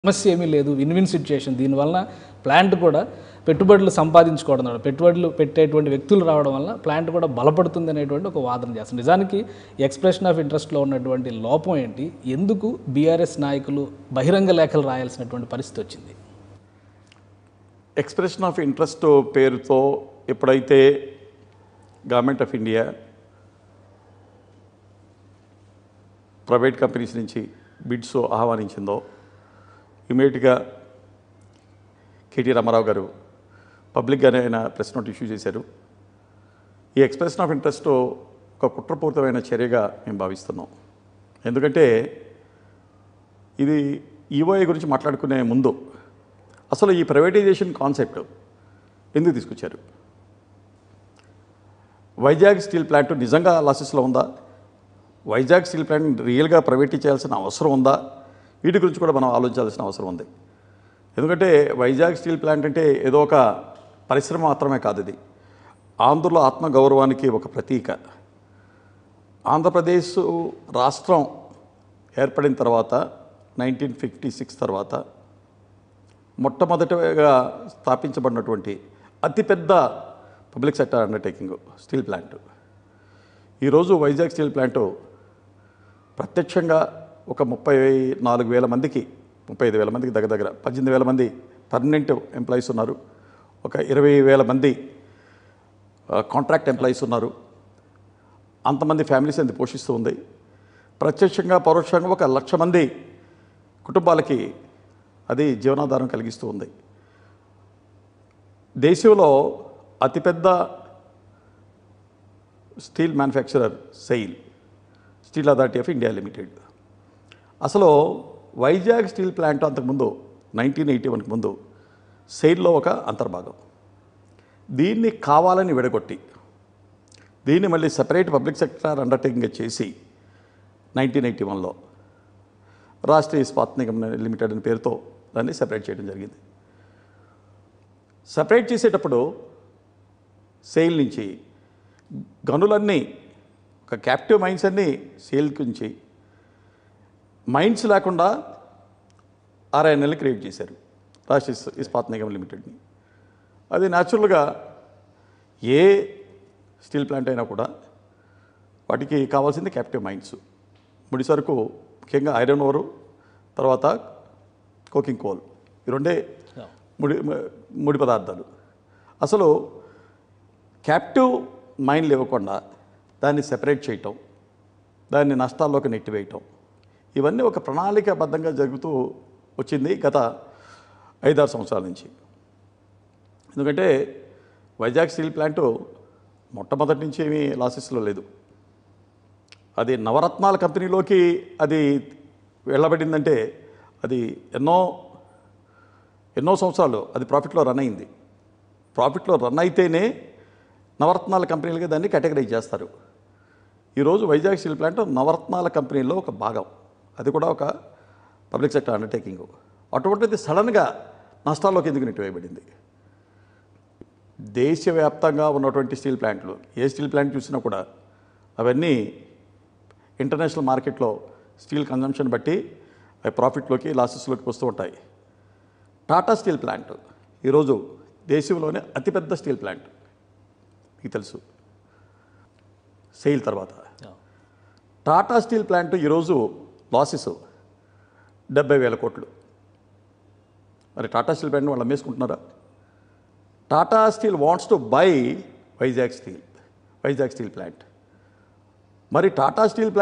సమస్య ఏమీ లేదు. Win win situation. దీనివల్ల ప్లాంట్ కూడా పెట్టుబడులు సంపాదించుకోవడం ద్వారా పెట్టుబడులు పెట్టేటువంటి వ్యక్తులు రావడం వల్ల ప్లాంట్ కూడా బలపడుతుంది అనేటువంటి ఒక వాదన చేస్తుంది. నిజానికి ఎక్స్ప్రెషన్ ఆఫ్ ఇంట్రెస్ట్లో ఉన్నటువంటి లోపం ఏంటి? ఎందుకు బీఆర్ఎస్ నాయకులు బహిరంగ లేఖలు రాయాల్సినటువంటి పరిస్థితి వచ్చింది? ఎక్స్ప్రెషన్ ఆఫ్ ఇంట్రెస్ట్ పేరుతో ఎప్పుడైతే government of India private companies నుంచి బిడ్స్ ఆహ్వానించిందో ఇమీడియట్గా కేటీ రామారావు గారు పబ్లిక్గానే ఆయన ప్రెస్ నోట్ ఇష్యూ చేశారు. ఈ ఎక్స్ప్రెషన్ ఆఫ్ ఇంట్రెస్ట్ ఒక కుట్రపూరితమైన చర్యగా మేము భావిస్తున్నాం. ఎందుకంటే ఇది ఈఓఐ గురించి మాట్లాడుకునే ముందు అసలు ఈ ప్రైవేటైజేషన్ కాన్సెప్ట్ ఎందుకు తీసుకొచ్చారు? వైజాగ్ స్టీల్ ప్లాంట్ నిజంగా లాసెస్లో ఉందా? వైజాగ్ స్టీల్ ప్లాంట్ రియల్గా ప్రైవేటైజ్ చేయాల్సిన అవసరం ఉందా? వీటి గురించి కూడా మనం ఆలోచించాల్సిన అవసరం ఉంది. ఎందుకంటే వైజాగ్ స్టీల్ ప్లాంట్ అంటే ఏదో ఒక పరిశ్రమ మాత్రమే కాదు, ఇది ఆంధ్రుల ఆత్మగౌరవానికి ఒక ప్రతీక. ఆంధ్రప్రదేశ్ రాష్ట్రం ఏర్పడిన తర్వాత 1956 తర్వాత మొట్టమొదటిగా స్థాపించబడినటువంటి అతిపెద్ద public sector undertaking steel plant. ఈరోజు వైజాగ్ స్టీల్ ప్లాంటు ప్రత్యక్షంగా ఒక 34,000 మందికి 35,000 మందికి దగ్గర 18,000 మంది పర్మనెంట్ ఎంప్లాయీస్ ఉన్నారు. ఒక 20,000 మంది కాంట్రాక్ట్ ఎంప్లాయీస్ ఉన్నారు. అంతమంది ఫ్యామిలీస్ అది పోషిస్తూ ఉంది. ప్రత్యక్షంగా పరోక్షంగా 1,00,000 మంది కుటుంబాలకి అది జీవనాధారం కలిగిస్తూ ఉంది. దేశంలో అతిపెద్ద steel manufacturer SAIL, steel authority of India limited. అసలు వైజాగ్ స్టీల్ ప్లాంట్ అంతకుముందు 1981కి ముందు సెయిల్లో ఒక అంతర్భాగం. దీన్ని కావాలని విడగొట్టి దీన్ని మళ్ళీ సెపరేట్ పబ్లిక్ సెక్టర్ అండర్టేకింగ్ చేసి 1981లో రాష్ట్రీయ ఇస్పాత్ నిగమ్ లిమిటెడ్ అనే పేరుతో దాన్ని సెపరేట్ చేయడం జరిగింది. సెపరేట్ చేసేటప్పుడు సెయిల్ నుంచి గనులన్నీ ఒక క్యాప్టివ్ మైన్స్ అన్నీ సేల్ నుంచి మైన్స్ లేకుండా 6 నెలలు క్రియేట్ చేశారు రాష్ట్రీయ ఇస్పాత్ నిగమ్ లిమిటెడ్ని. అది న్యాచురల్గా ఏ స్టీల్ ప్లాంట్ అయినా కూడా వాటికి కావాల్సింది క్యాప్టివ్ మైన్స్, ముడి సరుకు, ముఖ్యంగా ఐరన్ ఓరు, తర్వాత కోకింగ్ కోల్, ఈ రెండే ముడి పదార్థాలు. అసలు క్యాప్టివ్ మైన్లు ఇవ్వకుండా దాన్ని సెపరేట్ చేయటం, దాన్ని నష్టాల్లోకి నెట్టివేయటం, ఇవన్నీ ఒక ప్రణాళికాబద్ధంగా జరుగుతూ వచ్చింది గత 5-6 సంవత్సరాల నుంచి. ఎందుకంటే వైజాగ్ స్టీల్ ప్లాంటు మొట్టమొదటి నుంచి ఏమీ లాసెస్లో లేదు. అది నవరత్నాల కంపెనీలోకి అది వెళ్ళబడిందంటే అది ఎన్నో సంవత్సరాలు అది ప్రాఫిట్లో రన్ అయింది. ప్రాఫిట్లో రన్ అయితేనే నవరత్నాల కంపెనీలుగా దాన్ని కేటగరైజ్ చేస్తారు. ఈరోజు వైజాగ్ స్టీల్ ప్లాంట్ నవరత్నాల కంపెనీలో ఒక భాగం, అది కూడా ఒక పబ్లిక్ సెక్టర్ అండర్టేకింగ్. అటువంటిది సడన్గా నష్టాల్లోకి ఎందుకు నెట్టివేయబడింది? దేశవ్యాప్తంగా ఉన్నటువంటి స్టీల్ ప్లాంట్లు, ఏ స్టీల్ ప్లాంట్ చూసినా కూడా అవన్నీ ఇంటర్నేషనల్ మార్కెట్లో స్టీల్ కన్జంప్షన్ బట్టి అవి ప్రాఫిట్లోకి లాసెస్లోకి వస్తూ ఉంటాయి. టాటా స్టీల్ ప్లాంట్ ఈరోజు దేశంలోనే అతిపెద్ద స్టీల్ ప్లాంట్, మీకు తెలుసు, సెయిల్ తర్వాత. టాటా స్టీల్ ప్లాంట్ ఈరోజు లాసెస్ 70,000 కోట్లు. మరి టాటా స్టీల్ ప్లాంట్ వాళ్ళు అమ్మేసుకుంటున్నారా? Tata steel wants to buy Vizag steel plant. మరి టాటా స్టీల్ ప్లాంట్